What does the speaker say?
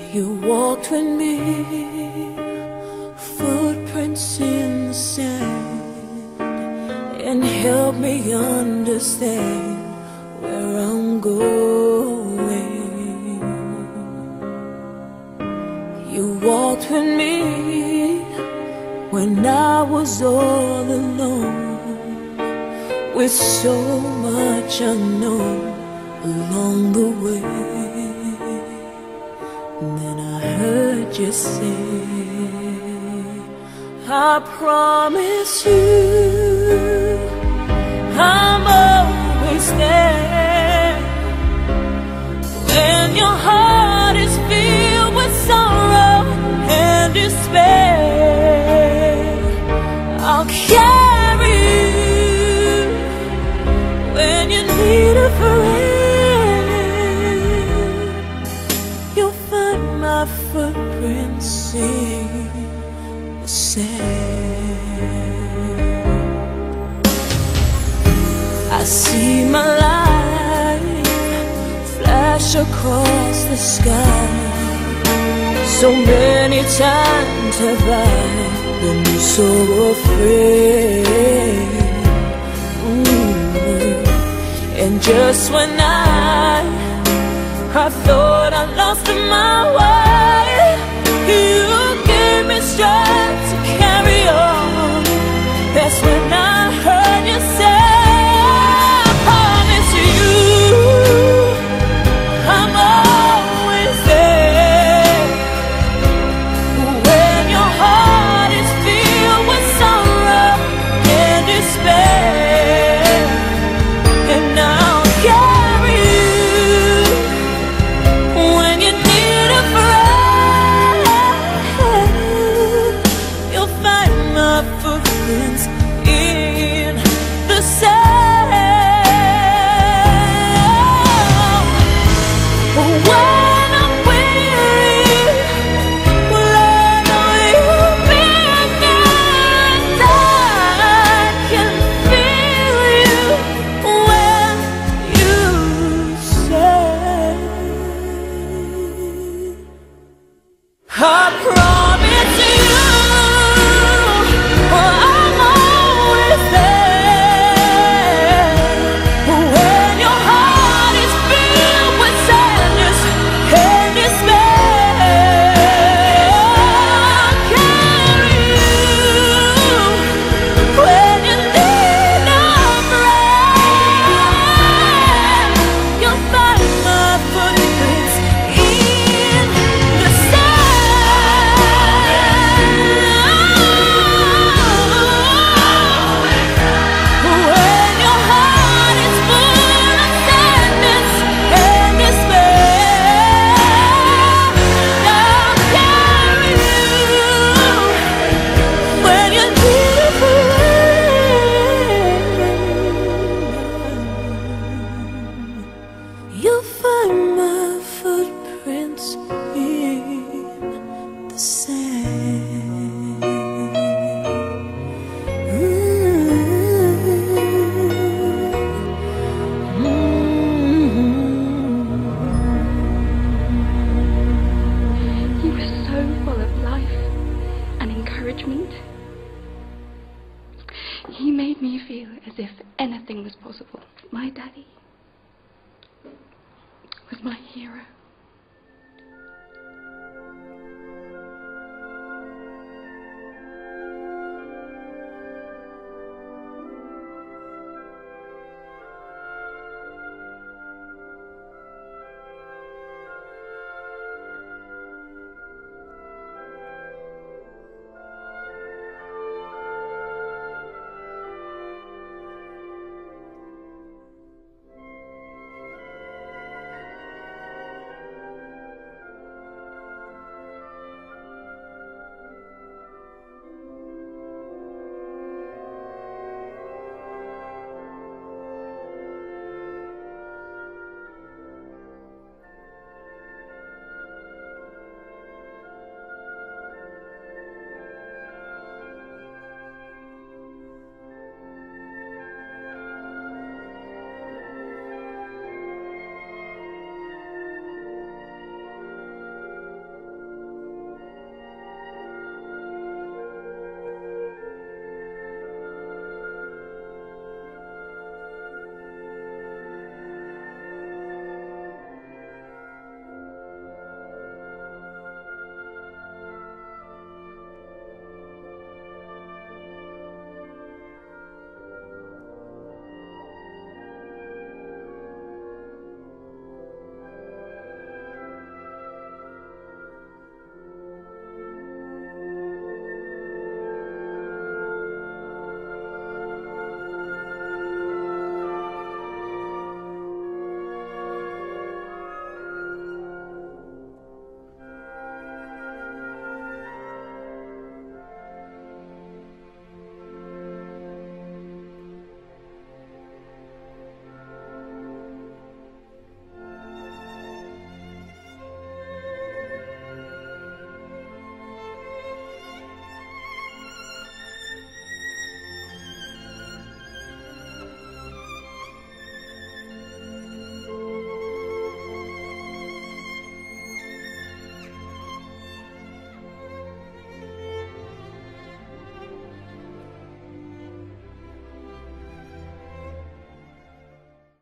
You walked with me, footprints in the sand, and helped me understand where I'm going. You walked with me when I was all alone, with so much unknown along the way. And then I heard you say, I promise you I'm always there. When your heart is filled with sorrow and despair, I'll carry you when you need a friend. You'll find my footprints in the sand. I see my life flash across the sky. So many times have I been so afraid. And just when I thought I lost my way, you gave me strength to carry on. That's when I heard you say, I promise you I'm always there. When your heart is filled with sorrow and despair, and I'll carry you when you need a friend. You'll find my footprints in the sand. When I'm weary, well, I know you'll be there, and I can feel you when you say, I promise you I'm always there. When your heart is filled with sadness and despair, I'll carry you when you need a friend. You'll find my footprints in the sand. When your heart is full of sadness and despair, I'll carry you when you need a friend. You'll find my footprints in the sand. He was so full of life and encouragement. He made me feel as if anything was possible. My daddy was my hero.